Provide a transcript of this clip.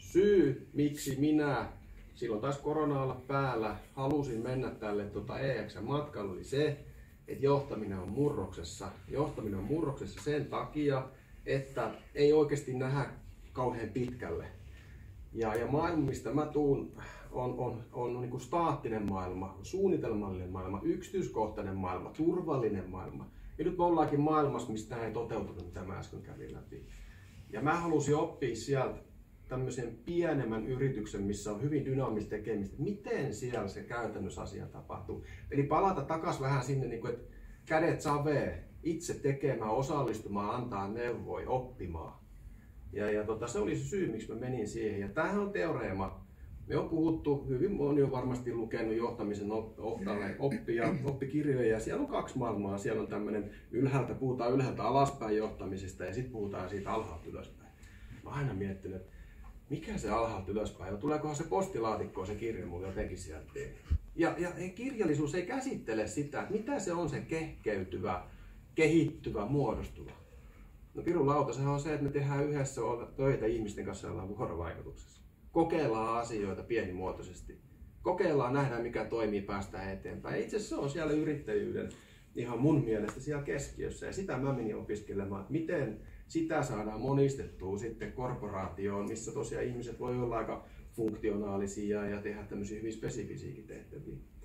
syy, miksi minä silloin taisi korona olla päällä, halusin mennä tälle EXM-matkalle, oli se, että johtaminen on murroksessa. Johtaminen on murroksessa sen takia, että ei oikeasti nähdä kauhean pitkälle. Ja maailma, mistä mä tuun, on niin kuin staattinen maailma, suunnitelmallinen maailma, yksityiskohtainen maailma, turvallinen maailma. Ja nyt me ollaankin maailmassa, mistä ei toteutunut, mitä mä äsken kävin läpi. Ja mä halusin oppia sieltä tämmöisen pienemmän yrityksen, missä on hyvin dynaamista tekemistä, miten siellä se käytännössä asia tapahtuu. Eli palata takaisin vähän sinne, että kädet savee, itse tekemään, osallistumaan, antaa neuvoja, oppimaan. Se oli se syy, miksi mä menin siihen. Ja tämähän on teoreema. Me on puhuttu, hyvin moni on varmasti lukenut johtamisen oppikirjoja, ja siellä on kaksi maailmaa. Siellä on tämmöinen puhutaan ylhäältä alaspäin johtamisesta, ja sitten puhutaan siitä alhaalta ylöspäin. Mä oon aina miettinyt, että mikä se alhaalta ylöspäin on, tuleekohan se postilaatikkoon se kirja mulle jotenkin sieltä. Ja kirjallisuus ei käsittele sitä, että mitä se on se kehkeytyvä, kehittyvä, muodostuva. No pirulauta, sehän on se, että me tehdään yhdessä töitä ihmisten kanssa, joilla on vuorovaikutuksessa. Kokeillaan asioita pienimuotoisesti. Kokeillaan, nähdään mikä toimii, päästään eteenpäin. Itse asiassa se on siellä yrittäjyyden ihan mun mielestä siellä keskiössä. Ja sitä mä menin opiskelemaan, että miten sitä saadaan monistettua sitten korporaatioon, missä tosiaan ihmiset voi olla aika funktionaalisia ja tehdä tämmöisiä hyvin spesifisiäkin tehtäviä.